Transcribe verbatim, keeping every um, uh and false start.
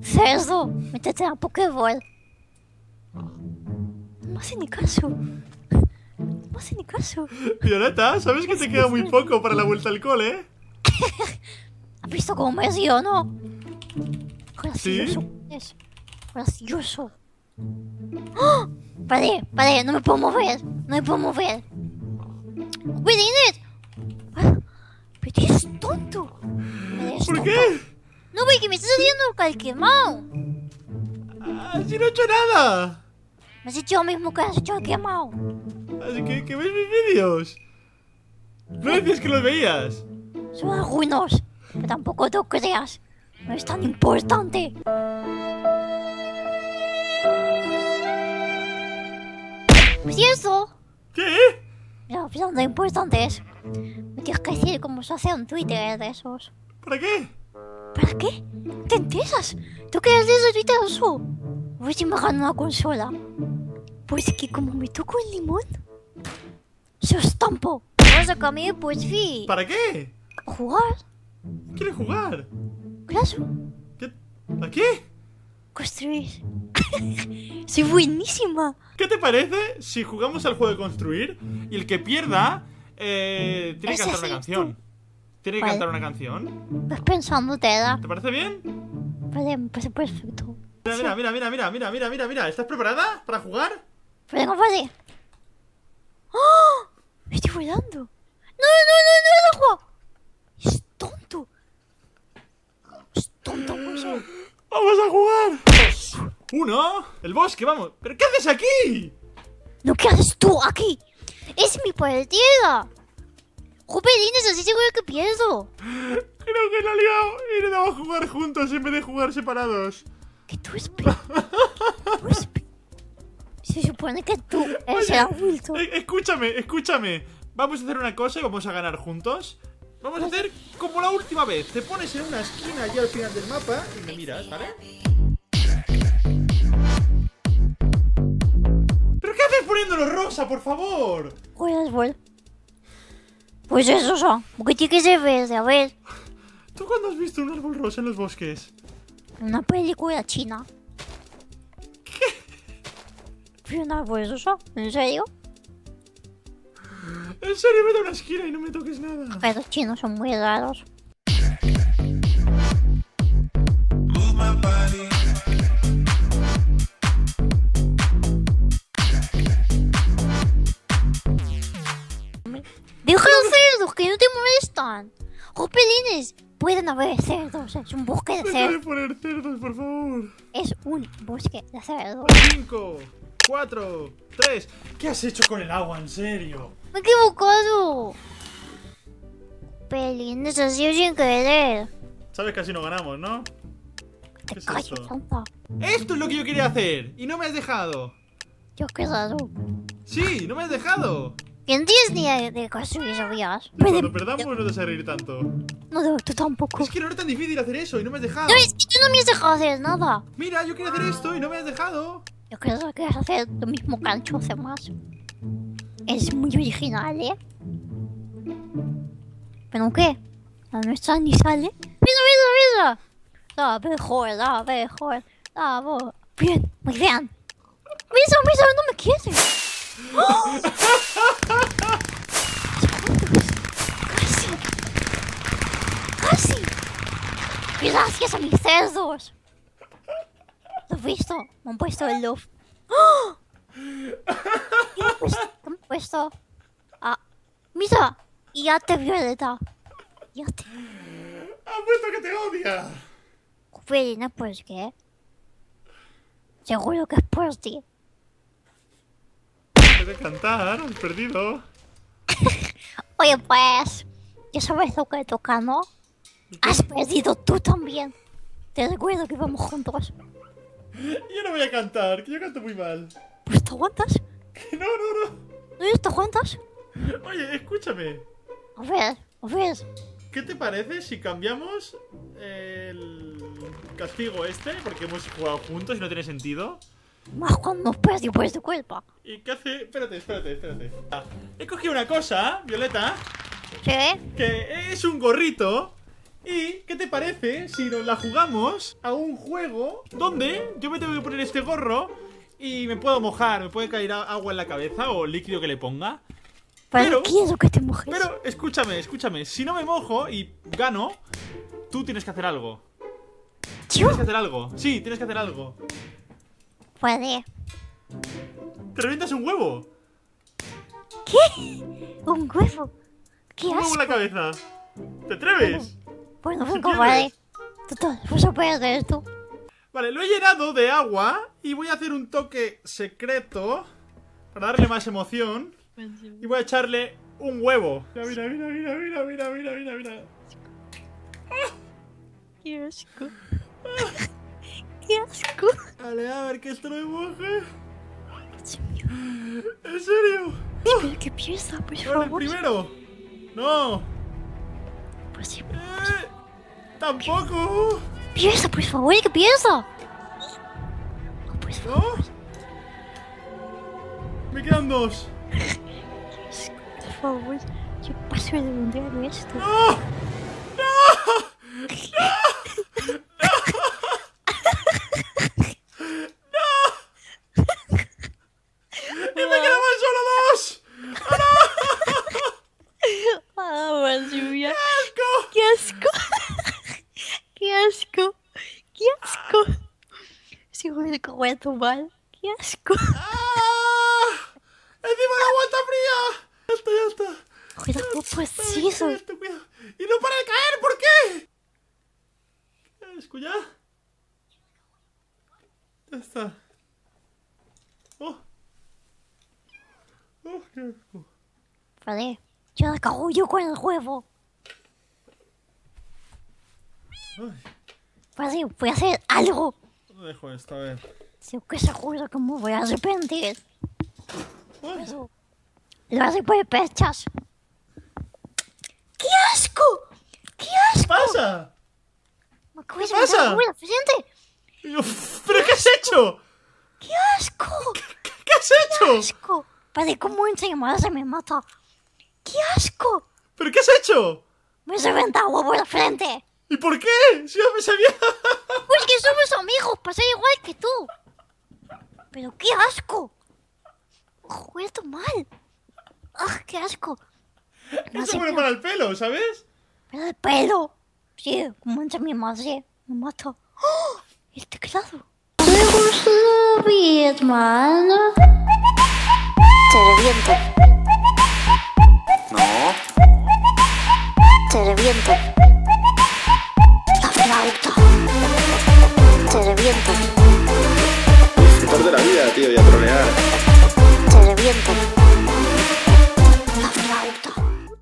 Cerdo, métete a Pokéball. No hace ni caso. No hace ni caso. Violeta, ¿sabes que te queda muy poco para la vuelta al cole? ¿Has visto cómo me río, no? Gracioso. ¿Sí? Es gracioso. ¡Oh! Vale, vale, no me puedo mover. No me puedo mover. ¡Jubilines! Pero eres tonto. Eres ¿Por tonto. qué? No, porque me está saliendo el quemado. Ah, si no he hecho nada. Me has hecho lo mismo que has hecho el quemado. Así que, que ves mis vídeos. No decías que los veías. Son algunos, pero tampoco te creas. No es tan importante. Pues eso. ¿Qué? Mira, pues lo importante es. Me tienes que decir cómo se hace un Twitter de esos. ¿Para qué? ¿Para qué? ¿Te enteras? ¿Tú quieres de ese Twitter eso? A ver si me gano una consola. Pues que como me toco el limón, se estampo. Vas a cambiar, pues sí. ¿Para qué? ¿Jugar? ¿Quieres jugar? Claro. ¿Qué? ¿A qué? Construir. Soy buenísima. ¿Qué te parece si jugamos al juego de construir y el que pierda eh, tiene que Ese cantar una sí, canción? ¿Tiene que Vale. cantar una canción? Vas pensando, Teda. ¿Te parece bien? Vale, me parece perfecto. Mira, mira, mira, mira, mira, mira, mira, mira. ¿Estás preparada para jugar? Venga, vale. ¡Oh! Me estoy volando. No, no, no, no, no, no. Es tonto. Es tonto, pues. ¡Vamos a jugar! Dos, uno, el bosque, vamos. ¿Pero qué haces aquí? No, ¿qué haces tú aquí? Es mi partida. Jupelines, así seguro que pierdo. Creo que la he liado y debemos a jugar juntos en vez de jugar separados. Que tú espera. Tú espera. Se supone que tú eres el adulto. Eh, escúchame, escúchame. Vamos a hacer una cosa y vamos a ganar juntos. Vamos a hacer como la última vez. Te pones en una esquina allí al final del mapa y me miras, ¿vale? ¿Pero qué haces poniéndolo rosa, por favor? Pues, bueno. Pues eso son. Porque tiene que ser verde, a ver. ¿Tú cuándo has visto un árbol rosa en los bosques? Una película china. ¿Qué? ¿Un árbol rosa? ¿En serio? En serio, vete a una esquina y no me toques nada. Pero los chinos son muy raros. ¡Deja los cerdos, que no te molestan! ¡Jopelines! Pueden haber cerdos, es un bosque de Deja de cerdos. poner cerdos, por favor. Es un bosque de cerdos. Cinco, cuatro, tres. ¿Qué has hecho con el agua, en serio? ¡Me he equivocado! Pelines, ha sido sin querer. Sabes que así no ganamos, ¿no? Te ¿Qué es calles, esto? tonta. Esto es lo que yo quería hacer y no me has dejado. Yo qué raro. Sí, no me has dejado. Que no tienes ni idea de construir, ¿sabías? Cuando perdamos no te vas a reír tanto. No, no, tú tampoco. Es que no era tan difícil hacer eso y no me has dejado. No, es que tú no me has dejado hacer nada. Mira, yo quería hacer esto y no me has dejado. Yo creo que quieres hacer lo mismo que han hecho hace más. Es muy original, ¿eh? ¿Pero qué? La nuestra ni sale. ¡Mira, mira, mira! La mejor, la mejor, la mejor. Bien, muy bien. ¡Mira, mira, no me quieres! ¡Oh! ¡Casi! ¡Casi! ¡Gracias a mis cerdos! ¿Lo has visto? Me han puesto el love. ¡Oh! ¿Qué me han puesto? ¿Qué me han puesto? Ah, mira, y ya te violeta. Ya te... ¡Ha puesto que te odia! Felina, pues qué. Seguro que es por ti. Puedes cantar, has perdido. Oye, pues, ya sabes lo que toca, ¿no? Has perdido tú también. Te recuerdo que vamos juntos. Yo no voy a cantar, que yo canto muy mal. Pues te aguantas. Que no, no, no. ¿No te aguantas? Oye, escúchame. A ver, a ver. ¿Qué te parece si cambiamos el castigo este? Porque hemos jugado juntos y no tiene sentido. Más cuando nos perdí por tu culpa. ¿Y qué hace? Espérate, espérate, espérate. He cogido una cosa, Violeta, ¿Sí? que es un gorrito ¿Y qué te parece si nos la jugamos a un juego donde yo me tengo que poner este gorro y me puedo mojar, me puede caer agua en la cabeza o líquido que le ponga? Pero, Pero- quiero que te mojes. Pero escúchame, escúchame, si no me mojo y gano, tú tienes que hacer algo. ¿Yo? Tienes que hacer algo, sí, tienes que hacer algo. Puede. Te revientas un huevo, ¿Qué? ¿Un huevo? ¿Qué un huevo en la asco? cabeza. ¿Te atreves? Bueno, Si venga, quieres. vale. Total, pues a perder esto. Vale, lo he llenado de agua y voy a hacer un toque secreto para darle más emoción. Y voy a echarle un huevo. Mira, mira, mira, mira, mira, mira, mira, mira, mira. Qué asco. Qué asco. Vale, a ver que esto no me moje. Dios mío. ¿En serio? Espero que empieza, por Vale, el favor. primero. No. Pues sí. Eh, tampoco. Piensa, por favor, que piensa. No, por favor. ¿No? Me quedan dos. Por favor, yo paso de mundial esto. ¡No! ¡Y me quedaban solo dos! Ah, más lluvia. ¡Asco! ¡Qué asco! ¡Qué asco! ¡Qué asco! Seguro que voy a tomar. ¡Qué asco! ¡Ah! ¡Encima la agua está fría! Ya está, ya está. Cuidado, pues Ay, sí, eso. esto, cuidado. ¡Y no para de caer! ¿Por qué? ¿Qué asco ya? Ya está. ¡Oh! ¡Oh, qué asco! Vale, yo la cago yo con el huevo. Ay, Vale, voy a hacer algo. no dejo esto, a ver. Sí, que seguro que me voy a arrepentir. Ay, Eso. Lo hace por pechas. ¡Qué asco! ¡Qué asco! pasa? Me acabo de ¿Qué pasa? levantar la frente. Y yo, ¿pero qué has hecho? ¡Qué asco! ¿Qué has hecho? asco! Vale, como encima se me mata. ¡Qué asco! ¿Pero qué has hecho? Me he reventado por la frente. ¿Y por qué? Si yo me sabía... Pues que somos amigos, para ser igual que tú. Pero qué asco. Joder, esto mal. ¡Ah, qué asco! No Esto sé, bueno pero- para el pelo, ¿sabes? Pero el pelo. Sí, como entra mi madre. Me mata. ¡Oh! El teclado. ¿Te gusta mi hermano? Te reviento. No. Te reviento. La flauta. Te reviento. Disfrutar de la vida, tío, y a trolear. Te reviento.